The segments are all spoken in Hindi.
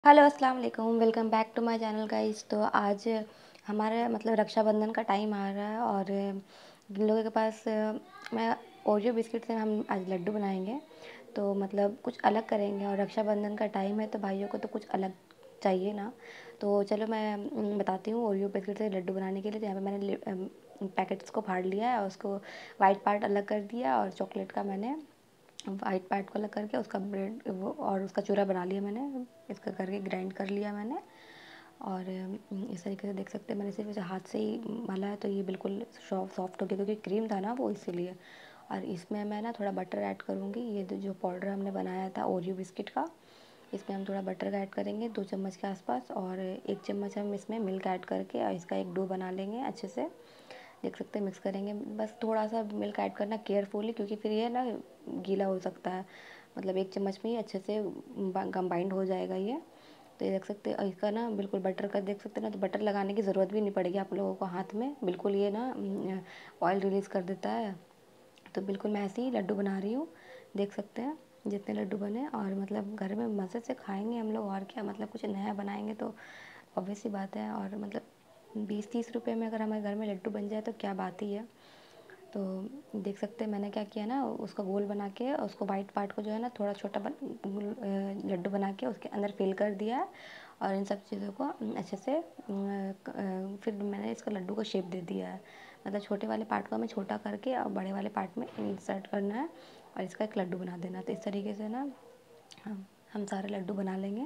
हेलो अस्सलाम वालेकुम, welcome back to my channel guys. तो आज हमारा रक्षाबंधन का टाइम आ रहा है और जिन लोगों के पास मैं ओरियो बिस्किट से हम आज लड्डू बनाएंगे। तो कुछ अलग करेंगे और रक्षाबंधन का टाइम है तो भाइयों को तो कुछ अलग चाहिए ना। तो चलो मैं बताती हूँ ओरियो बिस्किट से लड्डू बनाने के लिए। तो यहाँ पे मैंने पैकेट्स को फाड़ लिया है और उसको वाइट पार्ट अलग कर दिया और चॉकलेट का मैंने वाइट पार्ट को अलग करके उसका ब्रेड वो और उसका चूरा बना लिया मैंने। इसका करके ग्राइंड कर लिया मैंने। और इस तरीके से देख सकते हैं मैंने सिर्फ इसे हाथ से ही मला है तो ये बिल्कुल सॉफ्ट हो गया क्योंकि क्रीम था ना वो इसीलिए। और इसमें मैं ना थोड़ा बटर ऐड करूँगी। ये जो पाउडर हमने बनाया था ओरियो बिस्किट का, इसमें हम थोड़ा बटर ऐड करेंगे 2 चम्मच के आसपास। और 1 चम्मच हम इसमें मिल्क ऐड करके और इसका एक डो बना लेंगे अच्छे से। देख सकते हैं मिक्स करेंगे। बस थोड़ा सा मिल्क ऐड करना केयरफुली क्योंकि फिर ये ना गीला हो सकता है। 1 चम्मच में ही अच्छे से कंबाइंड हो जाएगा ये। तो ये देख सकते हैं इसका ना बिल्कुल बटर का देख सकते हैं ना। तो बटर लगाने की ज़रूरत भी नहीं पड़ेगी आप लोगों को हाथ में, बिल्कुल ये ना ऑयल रिलीज़ कर देता है। तो बिल्कुल मैं ऐसे ही लड्डू बना रही हूँ, देख सकते हैं जितने लड्डू बने। और घर में मज़े से खाएंगे हम लोग और क्या। कुछ नया बनाएंगे तो ऑब्वियस सी बात है। और 20-30 रुपए में अगर हमारे घर में लड्डू बन जाए तो क्या बात ही है। तो देख सकते हैं मैंने क्या किया ना, उसका गोल बना के उसको वाइट पार्ट को जो है ना थोड़ा छोटा लड्डू बना के उसके अंदर फिल कर दिया है। और इन सब चीज़ों को अच्छे से फिर मैंने इसका लड्डू को शेप दे दिया है। छोटे वाले पार्ट को हमें छोटा करके और बड़े वाले पार्ट में इंसर्ट करना है और इसका एक लड्डू बना देना। तो इस तरीके से ना हम सारे लड्डू बना लेंगे।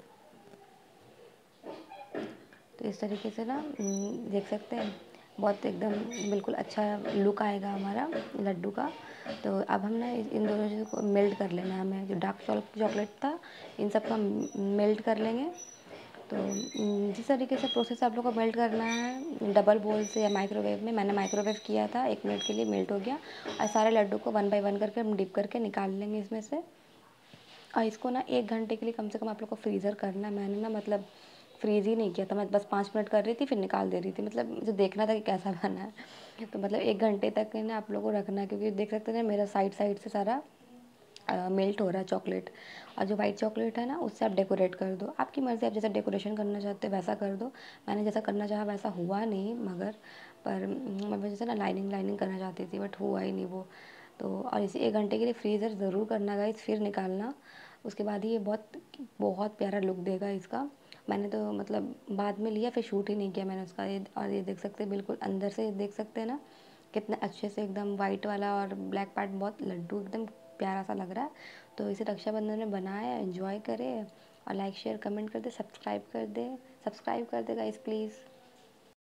तो इस तरीके से ना देख सकते हैं बहुत एकदम बिल्कुल अच्छा लुक आएगा हमारा लड्डू का। तो अब हम ना इन दोनों चीज़ों को मेल्ट कर लेना है हमें। जो डार्क चॉकलेट था इन सबको हम मेल्ट कर लेंगे। तो जिस तरीके से प्रोसेस आप लोग को मेल्ट करना है डबल बोल से या माइक्रोवेव में, मैंने माइक्रोवेव किया था 1 मिनट के लिए, मेल्ट हो गया। और सारे लड्डू को 1 बाय 1 करके हम डिप करके निकाल लेंगे इसमें से। और इसको ना 1 घंटे के लिए कम से कम आप लोग को फ्रीज़र करना है। मैंने ना फ्रीज़ ही नहीं किया था, मैं बस 5 मिनट कर रही थी फिर निकाल दे रही थी। मुझे देखना था कि कैसा बना है। तो 1 घंटे तक ना आप लोगों को रखना है क्योंकि देख सकते हैं मेरा साइड साइड से सारा मेल्ट हो रहा है चॉकलेट। और जो वाइट चॉकलेट है ना उससे आप डेकोरेट कर दो, आपकी मर्ज़ी, आप जैसा डेकोरेशन करना चाहते हो वैसा कर दो। मैंने जैसा करना चाहा वैसा हुआ नहीं, मगर पर मैं जैसे ना लाइनिंग लाइनिंग करना चाहती थी बट हुआ ही नहीं वो। तो और इसे 1 घंटे के लिए फ्रीज़र ज़रूर करना गाइस, फिर निकालना। उसके बाद ही ये बहुत बहुत प्यारा लुक देगा इसका। मैंने तो बाद में लिया फिर शूट ही नहीं किया मैंने उसका। ये और ये देख सकते हैं बिल्कुल अंदर से देख सकते हैं ना कितने अच्छे से एकदम वाइट वाला और ब्लैक पार्ट बहुत लड्डू एकदम प्यारा सा लग रहा है। तो इसे रक्षाबंधन में बनाए, एंजॉय करें और लाइक शेयर कमेंट कर दे, सब्सक्राइब कर दे गाइस प्लीज़।